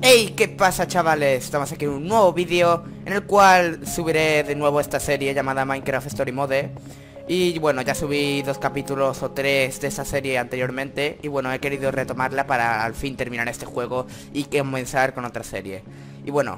Hey, ¿qué pasa, chavales? Estamos aquí en un nuevo vídeo en el cual subiré de nuevo esta serie llamada Minecraft Story Mode. Y bueno, ya subí 2 capítulos o 3 de esa serie anteriormente. Y bueno, he querido retomarla para al fin terminar este juego y comenzar con otra serie. Y bueno,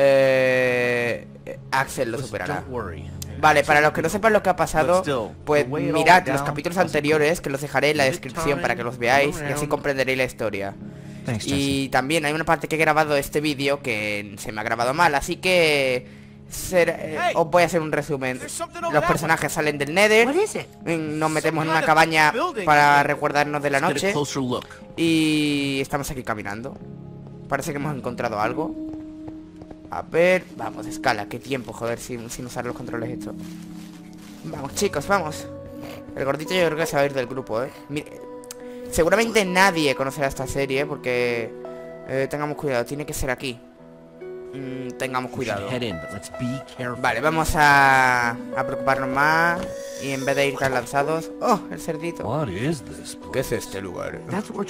Axel lo superará. Vale, para los que no sepan lo que ha pasado, pues mirad los capítulos anteriores, que los dejaré en la descripción para que los veáis y así comprenderéis la historia. Y también hay una parte que he grabado de este vídeo que se me ha grabado mal, así que os voy a hacer un resumen. Los personajes salen del Nether, nos metemos en una cabaña para recordarnos de la noche y estamos aquí caminando. Parece que hemos encontrado algo. A ver, vamos, escala, qué tiempo, joder, sin usar los controles estos. Vamos, chicos, vamos. El gordito yo creo que se va a ir del grupo, seguramente nadie conocerá esta serie porque tengamos cuidado, tiene que ser aquí. Tengamos cuidado. Vale, vamos a preocuparnos más y en vez de ir tan lanzados. ¡Oh, el cerdito! ¿Qué es este lugar?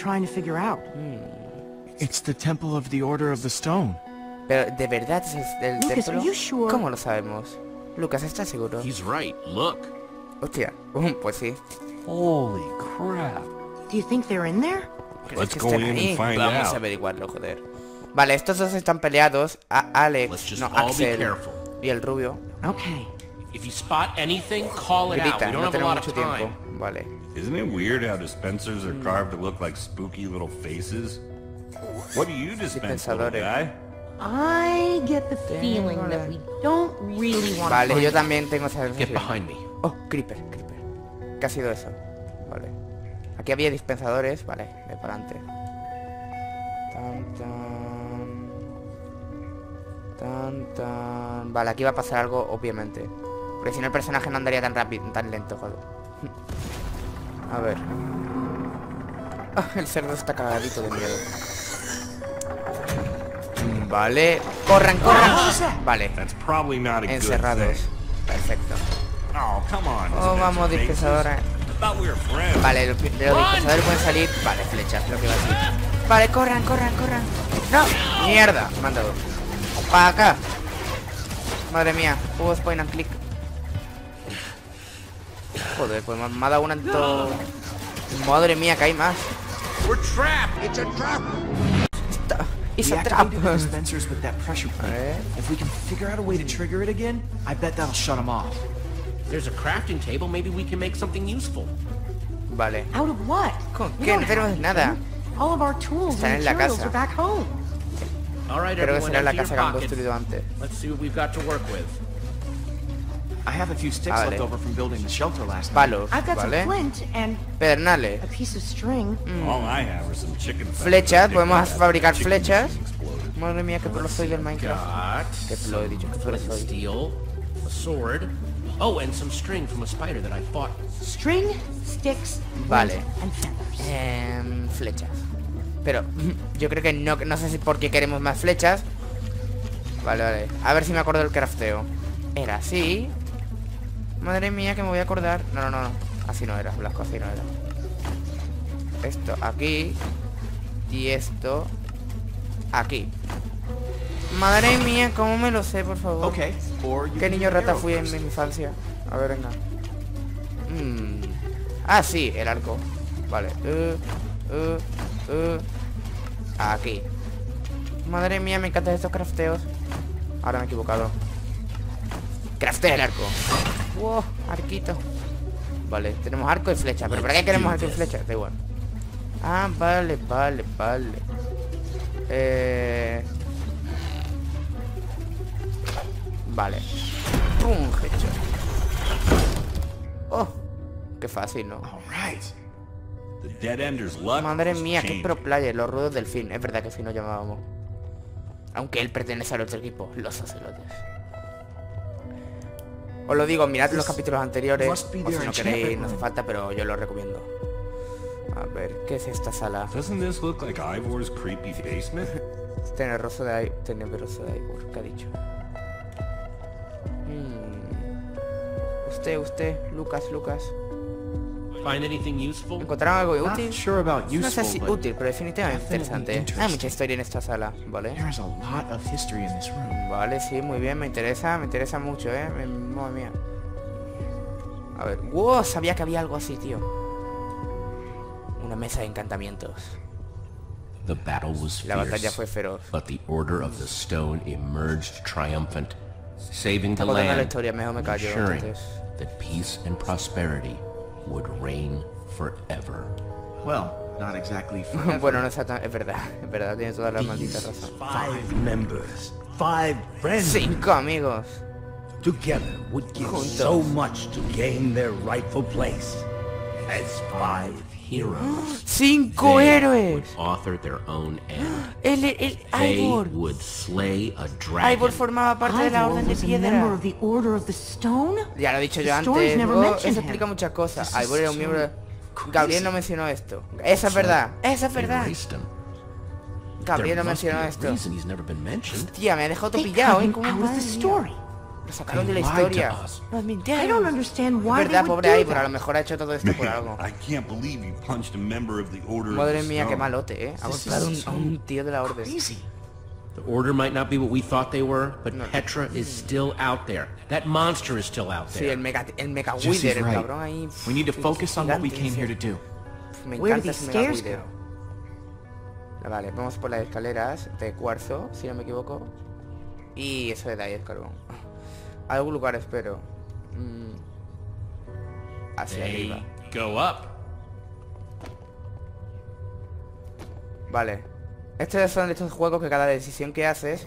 Pero, ¿de verdad es el templo? ¿Cómo lo sabemos? Lucas, ¿estás seguro? Hostia, pues sí. Holy crap. Do you think they're in there? Let's go in and find Vamos a out. averiguarlo, joder. Vale, estos dos están peleados. Alex, no, Axel y el rubio. Okay. If you spot anything, call it out. We Gritan, don't no have a tenemos lot of mucho tiempo. time. Vale. Isn't it weird how dispensers are carved to look like spooky little faces? What do you dispense, little guy? I get the feeling that we don't really want to. Vale, yo también tengo esa Get sensación. behind me. Oh, creeper. ¿Qué ha sido eso? Vale. Aquí había dispensadores, vale, de para adelante. Tan. Vale, aquí va a pasar algo, obviamente. Porque si no el personaje no andaría tan rápido, tan lento, joder. A ver. El cerdo está cagadito de miedo. Vale. ¡Corran! Vale. Encerrados. Perfecto. Oh, vamos, dispensadores. Vale, los dispensadores pueden salir. Vale, flechas, lo que va a decir. Vale, corran. ¡No! ¡Mierda! Me han dado. ¡Para acá! Madre mía, juegos point and click. Joder, pues me ha dado una en todo. Madre mía, que hay más. It's a trap. Dispensers with that pressure plate. If we can figure out a way to trigger it again, I bet that'll shut them off. There's a crafting table. Maybe we can make something useful. Vale. Out of what? ¿Con We qué? don't No tenemos have nada. anything. All of our tools Están and en la materials casa. are back home. All right, Creo que everyone, será la empty your casa que han pockets. construido antes. Let's see what we've got to work with. I have a few sticks Vale. left over from building the shelter last night. Palos, I've got vale. some flint and Pedernales. a piece of string. All I have are some chicken feathers. Flechas, podemos fabricar Chicken flechas. wings exploded. Madre mía, qué pro soy del Minecraft. Got Qué pro he dicho, qué pro flint and soy. steel, a sword. Oh, and some string from a spider that I fought. String, sticks, Vale. flint, and feathers. Flechas. Pero yo creo que no sé si por qué queremos más flechas. Vale. A ver si me acuerdo del crafteo. Era así. Madre mía, que me voy a acordar. No. Así no era, Blasco, así no era. Esto aquí. Y esto aquí. Madre mía, ¿cómo me lo sé, por favor? Okay. Or you ¿Qué can niño use rata arrow fui en first. mi infancia? A ver, venga. Ah, sí, el arco. Vale. Aquí. Madre mía, me encantan estos crafteos. Ahora me he equivocado. Craftea el arco. Wow, arquito. Vale, tenemos arco y flecha. ¿Pero para qué queremos arco y flecha? Da igual. Ah, vale. Vale. Un headshot. Oh, qué fácil, ¿no? All right. The Dead Ender's luck Madre is mía, qué changing. pro player, los rudos del fin. Es verdad que así nos llamábamos. Aunque él pertenece al otro equipo, los ocelotes. Os lo digo, mirad los capítulos anteriores. O si no queréis, no hace falta, pero yo lo recomiendo. A ver, ¿qué es esta sala? Doesn't this look like Ivor's creepy basement? Tenebroso de Ivor, ¿qué ha dicho? Usted, Lucas. Find anything useful? ¿Encontraron algo Not útil? sure about No sé useful, si but útil, pero definitivamente definitely interesante. Hay mucha interesting. historia en esta sala, ¿vale? There is a lot of history in this room. Vale, sí, muy bien, me interesa mucho, madre mía. A ver, wow, sabía que había algo así, tío. Una mesa de encantamientos. The battle was La batalla fierce, fue feroz. but the Order of the Stone emerged triumphant, saving the Está contando la land, historia, mejor me callo. ensuring Entonces, that peace and prosperity would reign forever. Well, not exactly forever. bueno, no está tan... Es verdad, tienes toda la maldita razón. 5 members, 5 friends 5 amigos. together would give so much to gain their rightful place as 5 heroes. 5 They héroes. would author their own end. El They Ivor. would slay a dragon. Ivor formaba parte de la Ivor Orden de was a member Piedra. of the Order of the Stone? Ya lo he dicho yo The stories antes. never Oh, mentioned eso him. explica muchas cosas. This is Ivor era un so miembro... crazy. Gabriel no mencionó esto. Esa es verdad. Esa es verdad. Erased him. Gabriel no There must be mencionó a esto. reason he's never been mentioned. Tía, me ha dejado todo They pillado, cut him ¿Cómo out of madre the mía? story. Lo sacaron de la They lied to historia. us. Nos I mintieron. don't understand Es why they verdad, would pobre do Ivor. A lo that. mejor ha hecho todo esto por algo. I can't believe you punched a member of the Order Madre of the mía, qué Stone. malote, ¿eh? Ha golpeado a un tío de la Orden. Crazy. The Order might not be what we thought they were, but Petra is still out there. That monster is still out Sí, there. el Mega Jesse's Wither, el right. cabrón ahí. We need to focus on what we gigante, came here dice. to do. Me Where encanta do ese these Mega stairs Wither. Vale, vamos por las escaleras de cuarzo, si no me equivoco. Y eso de ahí es carbón. A algún lugar espero. Hacia They arriba. go up. Vale. Estos son de estos juegos que cada decisión que haces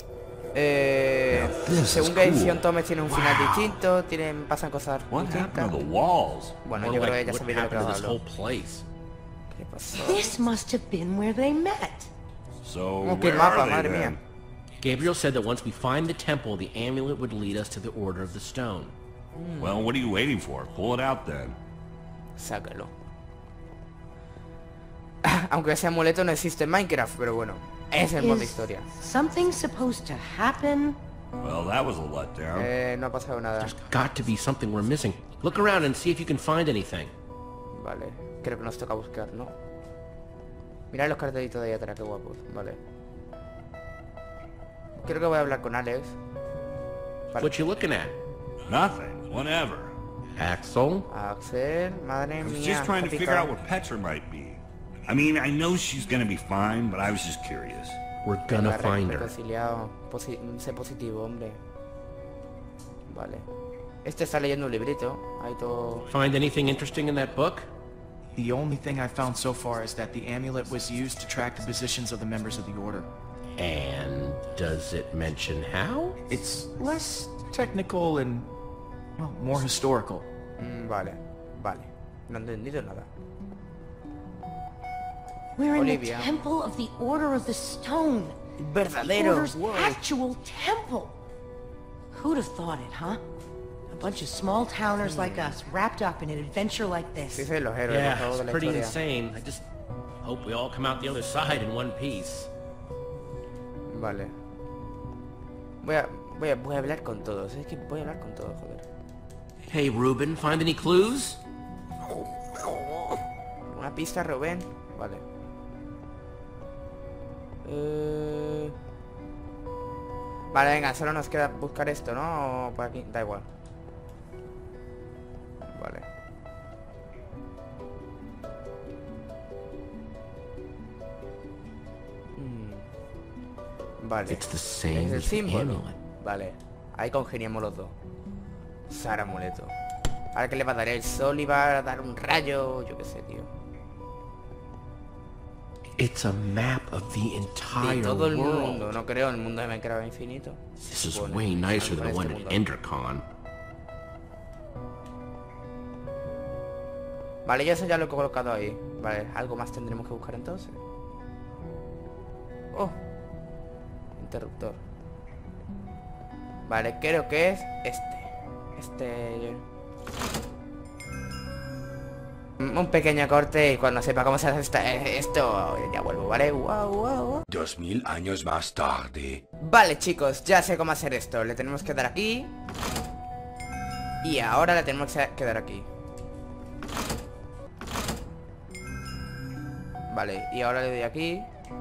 según qué decisión tomes tiene un final distinto, pasan cosas What happened distintas. to the walls? Bueno, More yo creo like que ya what sabía de lo que happened to this hablo. whole place. ¿Qué pasó? This must have been where they met. So Oh, qué where mapa, are they madre then? mía. Gabriel said that once we find the temple, the amulet would lead us to the Order of the Stone. Well, what are you waiting for? Pull it out then. Sácalo. Aunque ese amuleto no existe en Minecraft, pero bueno, es el modo Is historia. something supposed to happen? Well, that was a letdown. No ha pasado nada. There's got to be something we're missing. Look around and see if you can find anything. Vale, creo que nos toca buscar, ¿no? Mirad los cartelitos de ahí atrás, qué guapos. Vale. Creo que voy a hablar con Alex. Vale. What you looking at? Nothing. Whatever. Axel? Axel, madre I was mía. just trying to está figure out picado. what Petra might be. I mean, I know she's gonna be fine, but I was just curious. We're gonna Venga, find her. reconciliado. Sé positivo, hombre. Vale. Este está leyendo un librito. Ahí todo... Find anything interesting in that book? The only thing I've found so far is that the amulet was used to track the positions of the members of the Order. And does it mention how? It's less technical and, well, more historical. Vale, vale. No he entendido nada. We're in Olivia. the temple of the Order of the Stone. The Verdadero. Order's Wow. actual temple. Who'd have thought it, huh? A bunch of small towners like us wrapped up in an adventure like Sí, this. sí, los héroes, Yeah, por favor, it's de la pretty historia. insane. I just hope we all come out the other side in one piece. Vale. Voy a hablar con todos. Es que voy a hablar con todos, joder. Hey, Ruben, find any clues? Una pista, Rubén. Vale. Vale, venga, solo nos queda buscar esto, ¿no? O por aquí, da igual. Vale. Vale. It's the same Es el as the símbolo. amulet. Vale. Ahí congeniamos los dos. Usar amuleto. Ahora que le va a dar el sol y va a dar un rayo. Yo qué sé, tío. It's a map of the De entire todo el world. mundo. No creo el mundo de Minecraft infinito. This is Supone. way nicer Con than the este one mundo. at Endercon. Vale, yo eso ya lo he colocado ahí. Vale, algo más tendremos que buscar entonces. Oh. Interruptor. Vale, creo que es este. Un pequeño corte y cuando sepa cómo se hace esto ya vuelvo, ¿vale? Wow. 2000 años más tarde. Vale, chicos, ya sé cómo hacer esto. Le tenemos que dar aquí. Y ahora le tenemos que dar aquí. Vale, y ahora le doy aquí.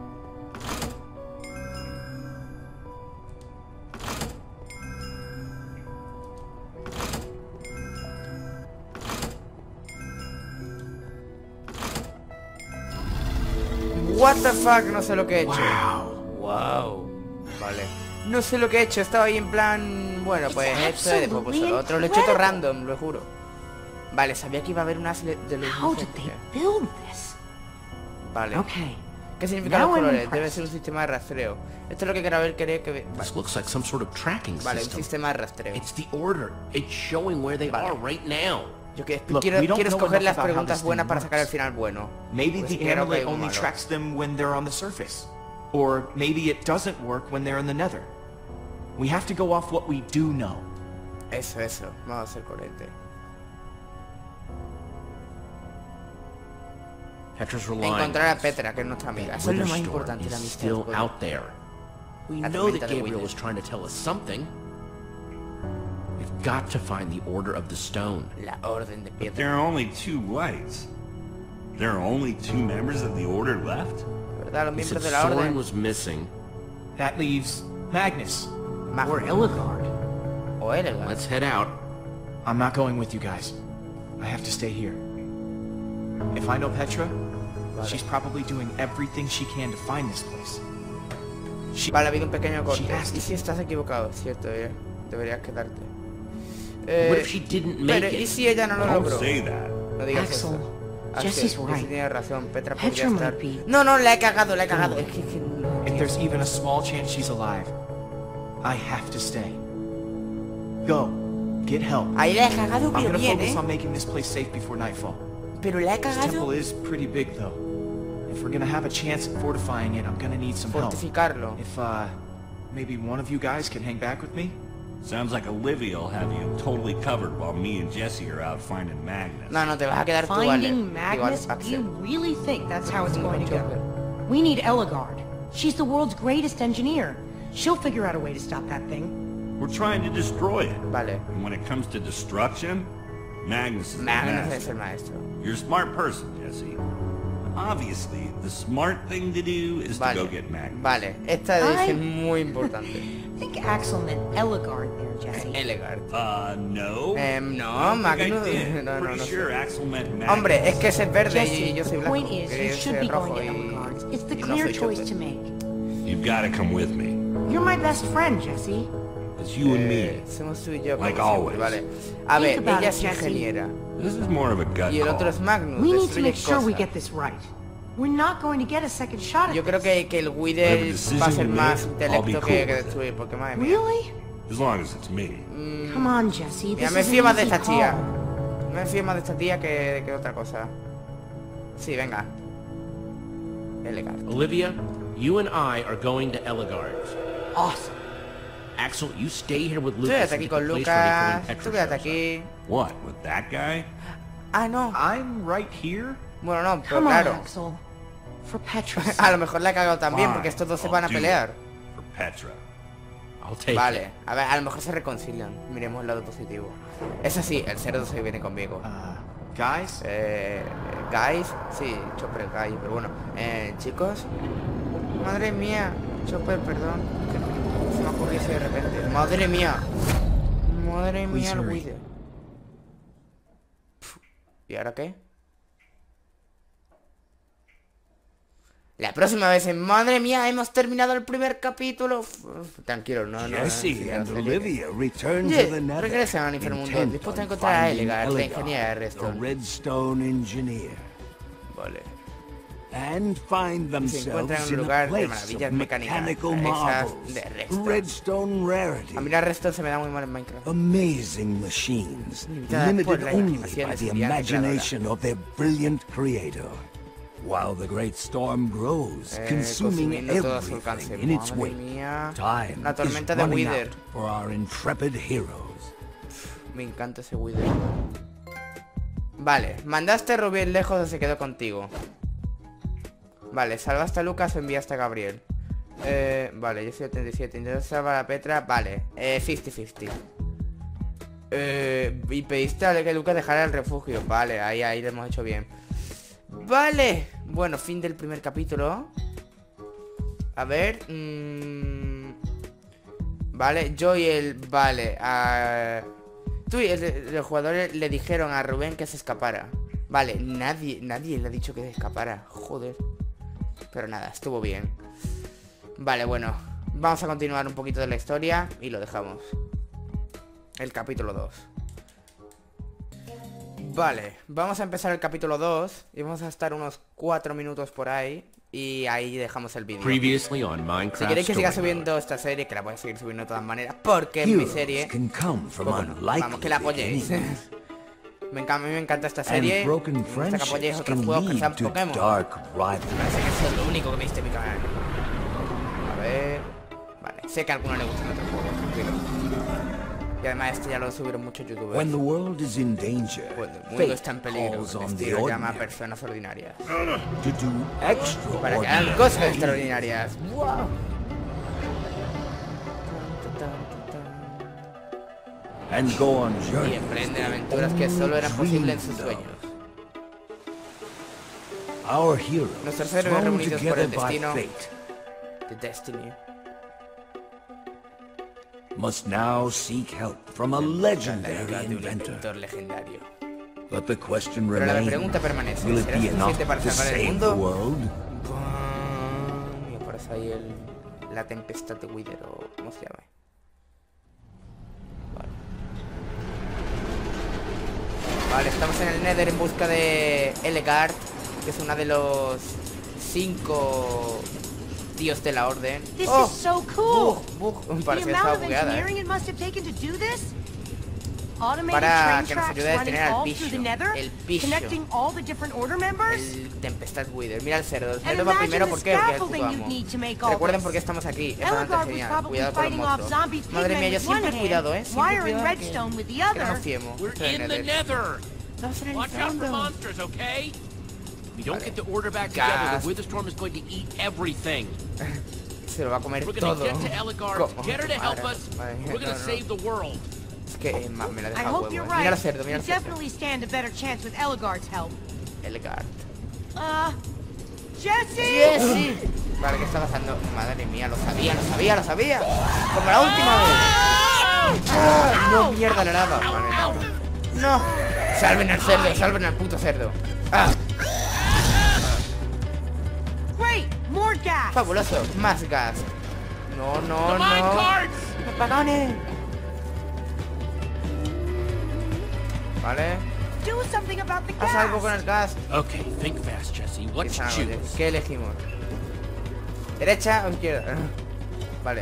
What the fuck, no sé lo que he hecho. Wow. Vale. No sé lo que he hecho, estaba ahí en plan... Bueno, pues esto y después pues lo otro. Lo he hecho todo random, lo juro. Vale, sabía que iba a haber unas de los... Vale. ¿Qué significan los colores? Debe ser un sistema de rastreo. Esto es lo que Gravel quería que... This looks like some sort of tracking Vale, un system. sistema de rastreo. It's the order. It's showing where they are right now. Yo Look, quiero we don't escoger know las enough about how preguntas this buenas thing para sacar el works. final bueno. Maybe Pues the quiero que amulet haya un only malo. tracks them when they're on the surface. Or maybe it doesn't work when they're in the nether. We have to go off what we do know. Eso. Vamos a ser coherentes. Petra's relying Encontrar a on us. Petra, que es nuestra amiga. Eso es lo más importante, la is amistad. still Bueno. out there. We La know that tormenta de Gabriel Wither. was trying to tell us something. We've got to find the order of the stone. La orden de piedra. There are only 2 lights. There are only 2 members of the Order left? ¿Verdad? Los He said miembros de la Soren orden. was missing. That leaves Magnus. Or Ellegard. O Elgar. Let's head out. I'm not going with you guys. I have to stay here. If I know Petra, she's probably doing everything she can to find this place. Vale, ha habido un pequeño corte. She has to- Y si estás equivocado, cierto, deberías quedarte. What if she didn't make Pero, ¿y it? si ella no lo Don't logró? say that. No digas Axel, eso. Jesse's right. Jesse tiene razón, Petra Petra podría estar... might be- No, la he cagado. Es que If there's even a small chance she's alive, I have to stay. Go. Get help. Ahí la he cagado I'm bien, gonna bien, focus on making this place safe before nightfall. Pero la he This cagado. temple is pretty big, though. If we're gonna have a chance at fortifying it, I'm gonna need some help. Fortificarlo. If, maybe one of you guys can hang back with me? Sounds like Olivia will have you totally covered while me and Jesse are out finding Magnus. No, te vas a quedar tú, Ale. Finding Digo, Magnus? Do Axel. you really think that's how it's going to Chopper. go? We need Ellegard. She's the world's greatest engineer. She'll figure out a way to stop that thing. We're trying to destroy it. Vale. And when it comes to destruction, Magnus is the Magnus es master. el maestro. You're a smart person, Jesse. Obviously, the smart thing to do is to go get Magnus. Vale. Esta es Ay. muy importante. I think Axel meant Ellegard there, Jesse. Elgar. No. No, I don't think I Magnus... did. No, Pretty sé. sure Axel meant Magnus. Hombre, es que ese es verde y Jesse, yo soy the blanco. point is, you Quería should ser be going rojo to y... Ellegard's. It's the y no clear soy choice Chopper. to make. You've got to come with me. You're my best friend, Jesse. It's you and me. Somos tú y yo, Like como siempre, always. vale. A ver, Think about ella it, es Jesse. ingeniera. This is more of a gut Y el otro es call. Magnus. We need to destruye make sure we cosas. get this right. We're not going to get a second shot at Yo creo this. que el Whatever Wither decision va a ser we más make, I'll be intelecto cool que with it. destruir, porque madre mía. Really? As long as it's me. Come on, Jesse. Mira, This me is fío an más de easy esta tía. call. Me fío más de esta tía que otra cosa. Sí, venga. Elegant. Olivia, you and I are going to Ellegard's. Awesome. Axel, you stay here with Tú Lucas quédate and aquí get con the place ready for when Lucas. Petra Tú quédate shows up. aquí. What, with that guy? Ah, no. I'm right here? Bueno, no, pero Come on, claro. Axel. For Petra's A lo mejor la he cagado también, Fine, porque estos dos se I'll van a do pelear. it For Petra. I'll take it. Vale, a ver, a lo mejor se reconcilian. Miremos el lado positivo. Eso sí, el cerdo se viene conmigo. Guys? Guys, sí, Chopper Guy, pero bueno. Chicos. Madre mía. Chopper, perdón. Que se me ocurrió así de repente. Madre mía. Madre mía, el hurry. Wither. ¿Y ahora qué? La próxima vez en... Madre mía, hemos terminado el primer capítulo. Tranquilo, no. Jesse and Olivia return Yeah, to the Nether, regresan al inframundo, intent dispuestos a on encontrar a finding Ellegard, la Ellegard, ingeniera de the Redstone. Redstone engineer, Vale. and find Se encuentran themselves en un in a lugar de place maravillas of mecánicas, mechanical esas marvels, de Redstone. Redstone rarity, A mí la Redstone se me da muy mal en Minecraft. amazing machines, Limitadas limited por las only by imaginaciones the y la imagination of their brilliant creator. While the great storm grows, consuming consumiendo todo a su everything alcance. in its Madre wake, mía. time La is tormenta de running Wither. out for our intrepid heroes. Me encanta ese Wither. Vale, mandaste a Rubiel lejos o se quedó contigo. Vale, salvaste a Lucas o enviaste a Gabriel. Vale, yo soy 87. Intentas salvar a Petra. Vale, 50-50. Y pediste a que Lucas dejara el refugio. Vale, ahí lo hemos hecho bien. Vale, Bueno, fin del primer capítulo. A ver. Vale, yo y el... Vale. Tú y los jugadores le dijeron a Rubén que se escapara. Vale, nadie le ha dicho que se escapara. Joder. Pero nada, estuvo bien. Vale, bueno. Vamos a continuar un poquito de la historia y lo dejamos. El capítulo 2. Vale, vamos a empezar el capítulo 2 y vamos a estar unos 4 minutos por ahí. Y ahí dejamos el vídeo. Si queréis que siga subiendo esta serie, que la voy a seguir subiendo de todas maneras, porque es mi serie, pues bueno, vamos, que la apoyéis. A mí me encanta esta serie. Me gusta que apoyéis otros juegos que sean Pokémon. Parece que es lo único que me diste en mi canal. A ver... Vale, sé que a alguno le gustan otros juegos, tranquilo. Y además este ya lo subieron muchos youtubers. When the world is in danger, Cuando el mundo está en peligro, este lo llama a personas ordinarias. To do Para que hagan cosas extraordinarias. ¡Wow! And go on Y journeys emprenden aventuras que solo eran posibles en sus sueños. Our heroes, Nuestros héroes thrown reunidos por together el by destino. fate, The Destiny. must now seek help from a La legendary ayuda de un inventor. inventor legendario. But the question Pero la remains, pregunta permanece. will it ¿Será be enough suficiente para to salvar el save the mundo? world? Y aparece ahí la tempestad de Wither o ¿cómo se llama? Vale, estamos en el Nether en busca de Ellegaard, que es una de los 5 dios de la orden. This is so cool. Bug, The parece que amount estaba of bugueada, engineering it must have taken to do this. Automated Para train que nos tracks ayude a running detener al all bicho. through the Nether, El bicho. connecting all the different order members. El Tempestad Wither. Mira el cerdo. El And cerdo va imagine primero the porque es el scaffolding puto you'd amo. need to make all Recuerden this. por qué estamos aquí. Es Ellegaard bastante was genial. probably Cuidado con los fighting off monstruos. zombie Madre pigmen mía, yo with one siempre cuidado, hand, siempre wiring cuidado redstone with the que no other. nos fiemos. We're Estoy en in the Nether. Nether. Estamos en el Watch out for fondo. monsters, okay? If we don't get the order back Gas. together, the Witherstorm is going to eat everything. Se lo va a comer We're gonna todo. get to Ellegaard, ¿Cómo? get her to help Madre, us. madre mía, We're gonna no, no. save the world. Es que me la I deja hope huevo. you're Mira right. el cerdo, mira You el cerdo. definitely stand a better chance with Ellegaard's help. Ellegaard. Jesse! Sí. Vale, ¿qué está pasando? Madre mía, lo sabía. Como la última vez. ¡Ah! No, mierda, la lava. Vale. No. Salven al cerdo, salven al puto cerdo. ¡Ah! Great! More gas! Fabuloso, más gas. No, no, The no. minecarts! ¡Apagones! Vale. Do something about the Haz algo con gas! el gas. Okay, think fast, Jesse. What Esa you noche. choose? ¿Qué elegimos? ¿Derecha o izquierda? Vale.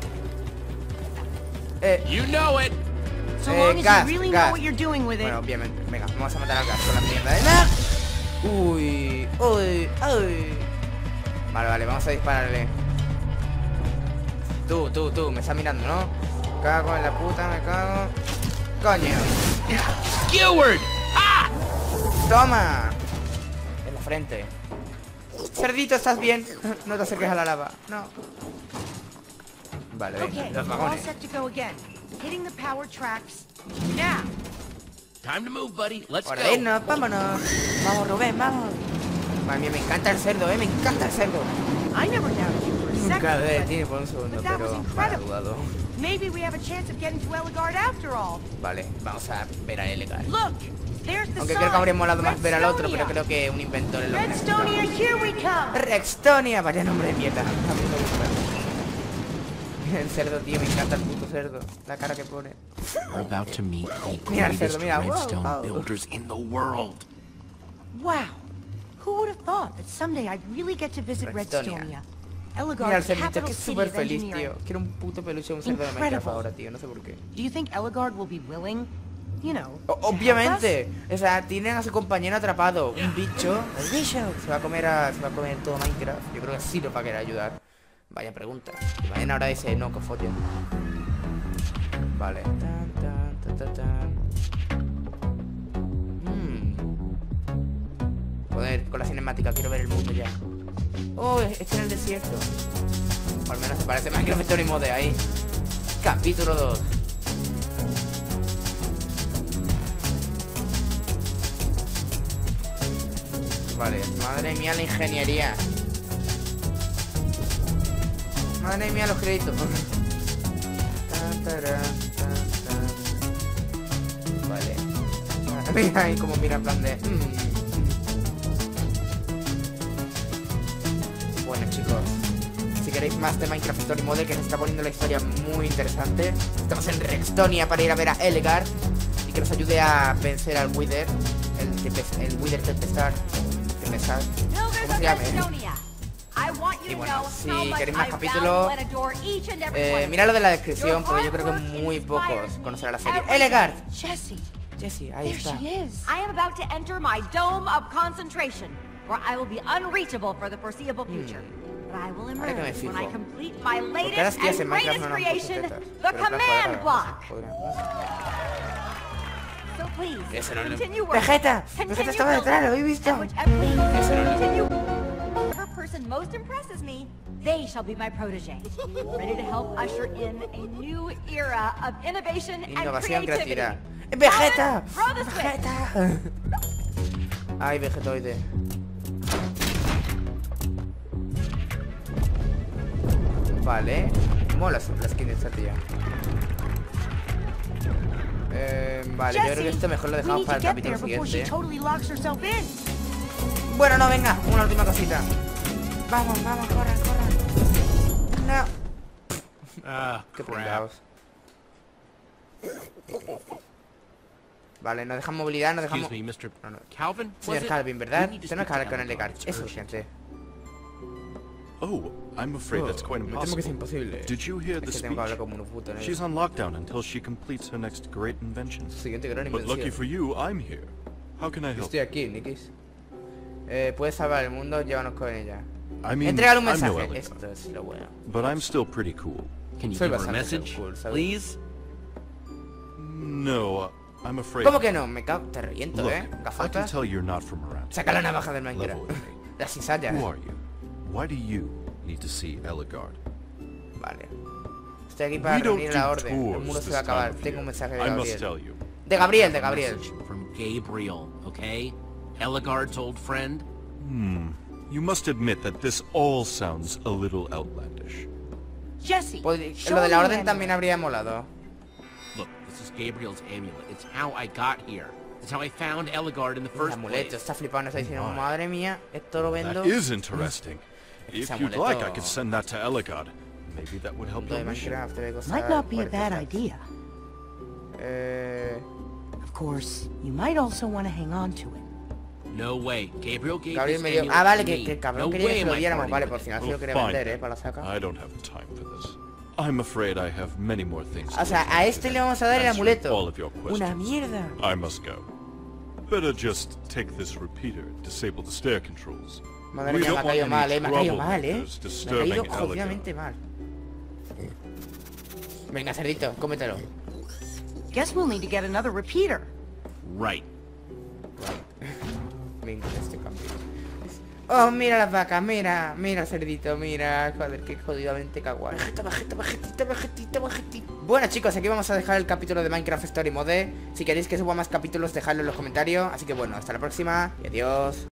You know it. So long as gas, you really gas. know what you're doing with it. Bueno, obviamente. Venga, vamos a matar al gas con la mierda. Uy, uy, uy. Vale, vamos a dispararle. Tú, me estás mirando, ¿no? Cago en la puta, me cago. Coño. Skewered! Ah! Toma. En la frente. Cerdito, ¿estás bien? No te acerques a la lava. No. Vale, venga, Okay, los we're all vagones. set to go again. Hitting the power tracks now. Time to move, buddy. Let's Ahora go. irnos, vámonos. Vamos, Rubén, vamos. Madre mía, me encanta el cerdo, me encanta el cerdo. I never doubted you for a Nunca second, but tiene por un segundo, but that was pero para incredible. dudado. maybe we have a chance of getting to Ellegaard after all. Vale, vamos a ver a Ellegaard. Look, there's the Aunque sign. creo que habría molado más ver al otro, Redstonia. pero creo que un inventor es lo que Redstonia, here we come. Redstonia, vaya nombre de mierda. A mí me gusta. El cerdo, tío, me encanta el puto cerdo. La cara que pone. We're about to meet the Mira el greatest cerdo, mira. redstone Wow. builders in the world. Wow. Who would have thought that someday I'd really get to visit Redstonia. Redstonia? Mira el Ellegaard's cerdito, capital que es city súper of feliz, engineering. tío. Quiero un puto peluche, un cerdo de Minecraft Incredible. ahora, tío. No sé por qué. Do you think Ellegaard will be willing, you know, to help Obviamente. O sea, tienen a su compañero atrapado. Un bicho. El bicho. Se va a comer todo Minecraft. Yo creo que sí lo va a querer ayudar. Vaya pregunta. Imagina ahora dice no, que follen. Vale. Tan. Joder, con la cinemática quiero ver el mundo ya. Oh, está en el desierto. O al menos se parece Minecraft Story Mode ahí. Capítulo 2. Vale, madre mía la ingeniería. Madre mía los créditos. Vale. Mira ahí como mira en plan de... Bueno chicos, si queréis más de Minecraft Story Mode, que se está poniendo la historia muy interesante. Estamos en Rextonia para ir a ver a Ellegaard y que nos ayude a vencer al Wither. El Wither Tempestar. ¿Cómo se llama? Y bueno, si queréis más capítulos, miradlo de la descripción, porque yo creo que muy pocos conocerán la serie. Ellegaard. Jessie, ahí está. I am about to enter my dome of concentration, where I will be unreachable for the foreseeable future. But I will emerge when I complete my latest and greatest creation, the command block. So please, continue working. Vegeta estaba detrás, lo habéis visto. Whichever person most impresses me, they shall be my protege. Ready to help usher in a new era of innovation and creativity. ¡Vegeta! ¡Vegeta! Ay, Vegetoide. Vale. Mola la skin de esta tía. Vale, yo creo que esto mejor lo dejamos para el capítulo siguiente. Bueno, no, venga, una última cosita. Vamos, corran. No. Qué pringados. Vale, nos dejan movilidad, nos dejamos... Calvin? Señor Calvin, ¿verdad? Usted no es hablar con Ellegaard. Es urgente. Oh, I'm afraid that's quite Me temo que es impossible. imposible. Did you hear Es the que speech? tengo que hablar como un puto, ¿no? She's on lockdown until she completes her next great invention. Siguiente gran But lucky invención. for you, I'm here. How can I help? Estoy aquí, Nikis. Puedes salvar el mundo, llévanos con ella. I mean, Entrégale un I'm no mensaje. Ellegaard, Esto es lo bueno. but I'm still pretty cool. Can you Soy give her a bastante message, cool, ¿sabes? please? No, I'm afraid. ¿Cómo que no? Me cago, te reviento, Look, I can Gafotas. tell you're not from around. Saca la navaja del Level Minecraft. with me. La cizalla. Who are you? Why do you need to see Ellegaard? Vale. Estoy aquí para We don't reunir la do orden. El tours mundo se this va a acabar. time of Tengo un year. mensaje de I must Gabriel. tell you. De Gabriel. Message from Gabriel, okay? Ellegaard's old friend? You must admit that this all sounds a little outlandish. Jesse, Lo de la orden también habría molado. Look, this is Gabriel's amulet. It's how I got here. It's how I found Ellegaard in the El first amuleto, place. está flipando, está diciendo, madre mía, esto lo vendo. That is interesting. If Ese you'd like, I amuleto- could send that to Ellegaard. Maybe that would help Mundo de your mission. Minecraft, debe costar might not be a 40 bad cosas. idea. Of course, you might also want to hang on to it. No way. Gabriel gave Gabriel this me dio... amulet Ah, vale, to me. que cabrón No quería que way se lo am I diéramos. parting Vale, with por it. final sí Oh, lo quería fine. vender, para la saca. I don't have the time for this. I'm afraid I have many more things. O sea, a este le vamos a dar el Answering amuleto. all of your Una questions. mierda. I must go. Better just take this repeater, disable the stair controls. Madre We mía, me don't ha want caído any mal, me ha caído trouble mal, with this Me ha disturbing caído Ellegaard. jodidamente mal. Venga, cerdito, cómetelo. Guess we'll need to get another repeater. Right. Me encanta este cambio. Oh, mira las vacas, mira, mira cerdito, mira, joder, qué jodidamente kawaii. Vegetita. Bueno chicos, aquí vamos a dejar el capítulo de Minecraft Story Mode. Si queréis que suba más capítulos, dejadlo en los comentarios. Así que bueno, hasta la próxima y adiós.